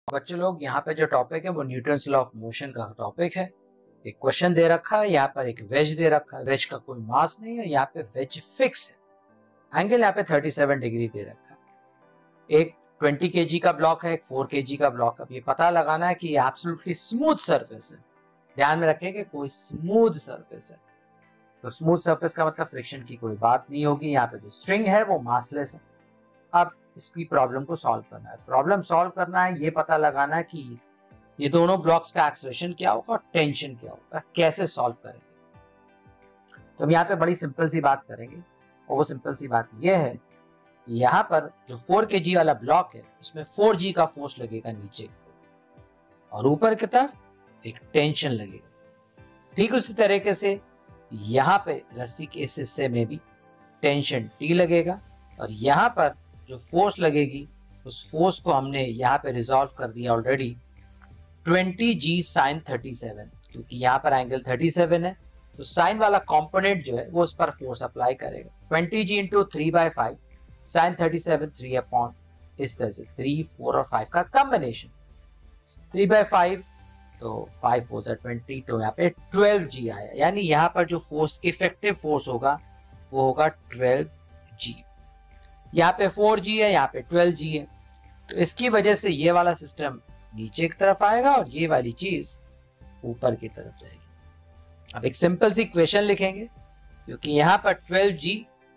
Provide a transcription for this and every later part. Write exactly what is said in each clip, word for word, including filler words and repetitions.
बच्चों लोग यहाँ पे जो टॉपिक है वो न्यूटन्स लॉ ऑफ मोशन का टॉपिक है। एक क्वेश्चन दे रखा है, यहाँ पर एक वेज दे रखा है, वेज का कोई मास नहीं है, यहाँ पे वेज फिक्स है। एंगल यहाँ पे सैंतीस डिग्री दे रखा है। एक बीस केजी का ब्लॉक है, एक चार केजी का ब्लॉक है। अब ये पता लगाना है कि एब्सोल्युटली स्मूथ सरफेस है। ध्यान में रखें कि कोई स्मूथ सरफेस है, तो स्मूथ सरफेस का मतलब फ्रिक्शन की कोई बात नहीं होगी। यहाँ पे जो स्ट्रिंग है वो मासलेस है। अब इसकी प्रॉब्लम को सॉल्व करना है। प्रॉब्लम सॉल्व करना है, ये पता लगाना है कि ये दोनों ब्लॉक्स का एक्सेलरेशन क्या होगा और टेंशन क्या होगा, कैसे सॉल्व करेंगे। तो हम यहाँ पे बड़ी सिंपल सी बात करेंगे, और वो सिंपल सी बात ये है, यहाँ पर जो फोर के जी वाला ब्लॉक है उसमें फोर जी का फोर्स लगेगा नीचे, और ऊपर की तरफ एक टेंशन लगेगा। ठीक उसी तरीके से यहाँ पे रस्सी के इस हिस्से में भी टेंशन टी लगेगा, और यहाँ पर जो फोर्स लगेगी उस फोर्स को हमने यहाँ पे रिजॉल्व कर दिया already, twenty g sine thirty seven, क्योंकि यहाँ पर एंगल थर्टी सेवन है तो साइन वाला कंपोनेंट जो है वो उस पर फोर्स अप्लाई करेगा। Twenty g into three by five sine thirty seven, three upon इस तरह से थ्री फोर और फाइव का कॉम्बिनेशन, थ्री बाई फाइव तो फाइव फोर जा ट्वेंटी, तो यहाँ पे ट्वेल्व जी आया। यानी यहाँ पर जो फोर्स इफेक्टिव फोर्स होगा वो होगा ट्वेल्व जी। यहाँ पे फोर जी है, यहाँ पे ट्वेल्व जी है, तो इसकी वजह से ये वाला सिस्टम नीचे की तरफ आएगा और ये वाली चीज ऊपर की तरफ जाएगी। अब एक सिंपल सी इक्वेशन लिखेंगे, क्योंकि यहाँ पर ट्वेल्व जी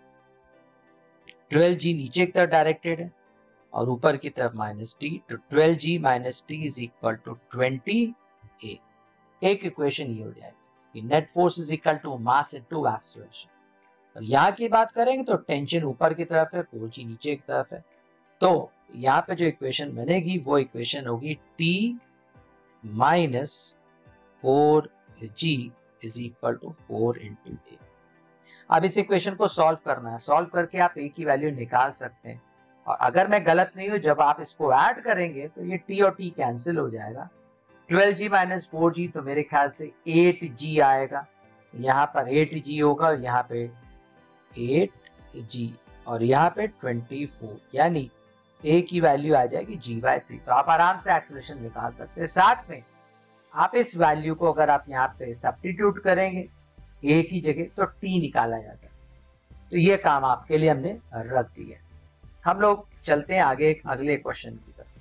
ट्वेल्व जी नीचे की तरफ डायरेक्टेड है और ऊपर की तरफ माइनस टी, तो twelve g minus T is equal to twenty a. एक इक्वेशन ये हो जाएगी कि net force is equal to mass into acceleration. और यहाँ की बात करेंगे तो टेंशन ऊपर की तरफ है, फोर जी नीचे की तरफ है, तो यहाँ पे जो इक्वेशन बनेगी वो इक्वेशन होगी T minus four g is equal to four into a. अब इस इक्वेशन को सॉल्व करना है, सॉल्व करके आप ए की वैल्यू निकाल सकते हैं, और अगर मैं गलत नहीं हूं जब आप इसको ऐड करेंगे तो ये टी और टी कैंसिल हो जाएगा। Twelve g minus four g तो मेरे ख्याल से एट जी आएगा, यहाँ पर एट जी होगा और यहाँ पे एट जी और यहाँ पे ट्वेंटी फोर, यानी ए की वैल्यू आ जाएगी जी बाय थ्री। तो आप आराम से एक्सेलरेशन निकाल सकते हैं। साथ में आप इस वैल्यू को अगर आप यहाँ पे सब्स्टिट्यूट करेंगे ए की जगह तो टी निकाला जा सकता है। तो ये काम आपके लिए हमने रख दिया। हम लोग चलते हैं आगे अगले क्वेश्चन की तरफ।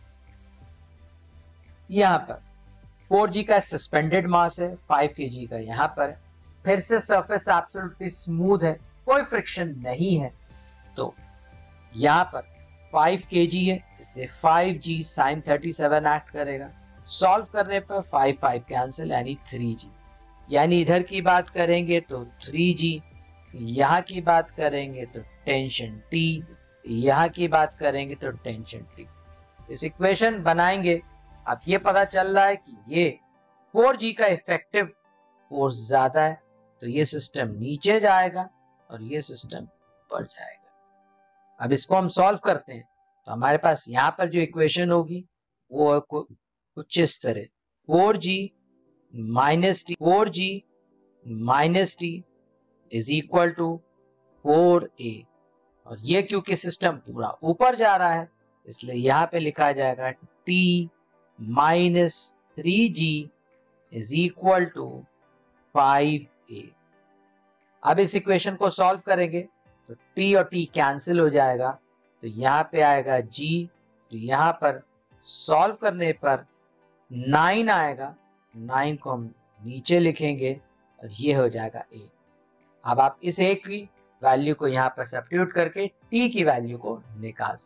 यहाँ पर फोर जी का सस्पेंडेड मास है, फाइव के जी का यहाँ पर है। फिर से सरफेस एब्सोल्युटली स्मूथ है, कोई फ्रिक्शन नहीं है, तो यहाँ पर फाइव के जी है इसलिए five g sine thirty seven act करेगा। सॉल्व करने पर फाइव फाइव कैंसिल, यानी थ्री जी। यानी इधर की बात करेंगे तो थ्री जी, यहाँ की बात करेंगे तो टेंशन टी, यहाँ की बात करेंगे तो टेंशन टी। इस इक्वेशन बनाएंगे, अब ये पता चल रहा है कि ये फोर जी का इफेक्टिव फोर्स ज्यादा है, तो ये सिस्टम नीचे जाएगा और ये सिस्टम ऊपर जाएगा। अब इसको हम सॉल्व करते हैं तो हमारे पास यहाँ पर जो इक्वेशन होगी वो कुछ इस तरह, four g minus T, four g minus T is equal to four a, और ये क्योंकि सिस्टम पूरा ऊपर जा रहा है इसलिए यहाँ पे लिखा जाएगा T minus three g is equal to five a. अब इस इक्वेशन को सॉल्व करेंगे तो t और t कैंसिल हो जाएगा, तो यहाँ पे आएगा g, तो यहाँ पर सॉल्व करने पर नाइन आएगा, नाइन को हम नीचे लिखेंगे और ये हो जाएगा a। अब आप इस a की वैल्यू को यहाँ पर सब्स्टिट्यूट करके t की वैल्यू को निकाल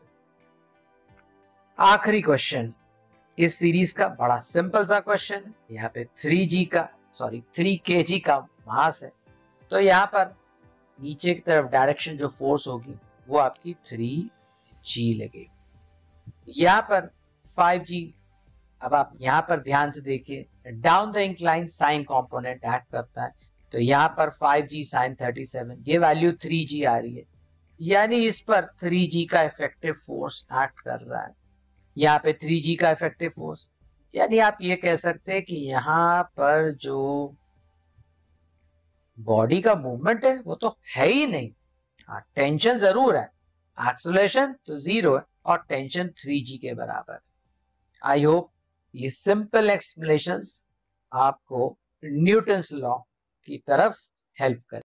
सकते। आखिरी क्वेश्चन इस सीरीज का बड़ा सिंपल सा क्वेश्चन है। यहाँ पे थ्री जी का सॉरी थ्री के जी का मास है, तो यहाँ पर नीचे की तरफ डायरेक्शन जो फोर्स होगी वो आपकी थ्री जी लगेगी। यहाँ पर फाइव जी, अब आप यहाँ पर ध्यान से देखिए, down the incline sine component act करता है, तो यहाँ पर five g sine thirty seven, ये वैल्यू थ्री जी आ रही है, यानी इस पर थ्री जी का इफेक्टिव फोर्स एक्ट कर रहा है। यहाँ पे थ्री जी का इफेक्टिव फोर्स, यानी आप ये कह सकते हैं कि यहाँ पर जो बॉडी का मूवमेंट है वो तो है ही नहीं। हाँ, टेंशन जरूर है, एक्सेलरेशन तो जीरो है और टेंशन थ्री जी के बराबर है। आई होप ये सिंपल एक्सप्लेनेशंस आपको न्यूटन्स लॉ की तरफ हेल्प करें।